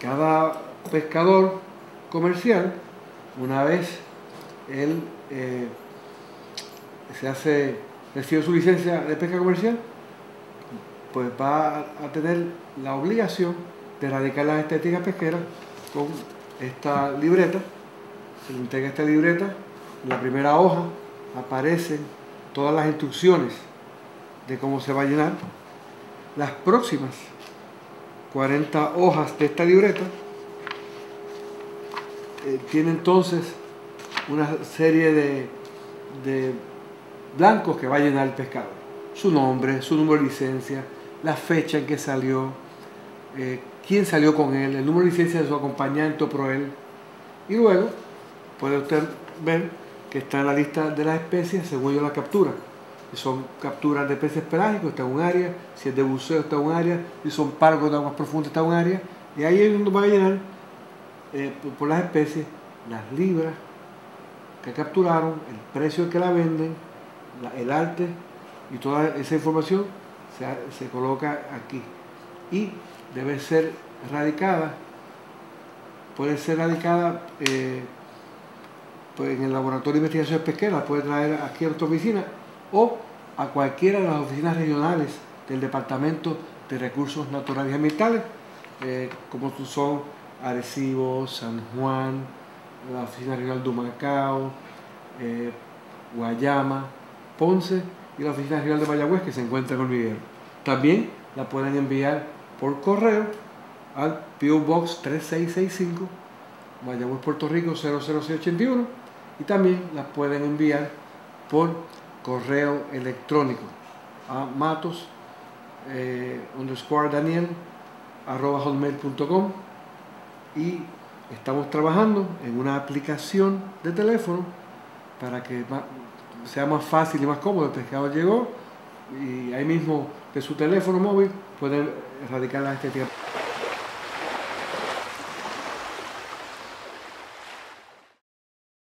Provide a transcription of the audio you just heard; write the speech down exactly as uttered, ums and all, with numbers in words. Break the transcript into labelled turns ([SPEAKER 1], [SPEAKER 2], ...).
[SPEAKER 1] cada pescador comercial, una vez él eh, se hace, recibe su licencia de pesca comercial, pues va a tener la obligación de erradicar las estéticas pesqueras con esta libreta. Se le entrega esta libreta, en la primera hoja aparecen todas las instrucciones de cómo se va a llenar. Las próximas cuarenta hojas de esta libreta eh, tiene entonces una serie de, de blancos que va a llenar el pescador. Su nombre, su número de licencia, la fecha en que salió, eh, quién salió con él, el número de licencia de su acompañante o proel. Y luego puede usted ver que está en la lista de las especies según yo la captura. Si son capturas de peces pelágicos, está en un área; si es de buceo, está en un área; si son pargos de aguas profundas, está en un área. Y ahí es donde va a llenar eh, por, por las especies, las libras que capturaron, el precio que la venden, la, el arte, y toda esa información se, se coloca aquí. Y debe ser radicada, puede ser radicada eh, pues en el laboratorio de investigaciones pesqueras, la puede traer aquí a nuestra oficina o a cualquiera de las oficinas regionales del Departamento de Recursos Naturales y Ambientales, eh, como son Arecibo, San Juan, la Oficina Regional de Humacao, eh, Guayama, Ponce y la Oficina Regional de Mayagüez, que se encuentra en Hormiguero. También la pueden enviar por correo al P O Box tres seis seis cinco, Mayagüez, Puerto Rico cero cero seis ochenta y uno, y también la pueden enviar por correo electrónico a matos eh, underscore daniel arroba hotmail punto com. Y estamos trabajando en una aplicación de teléfono para que sea más fácil y más cómodo. El pescador llegó y ahí mismo de su teléfono móvil puede erradicar las estéticas.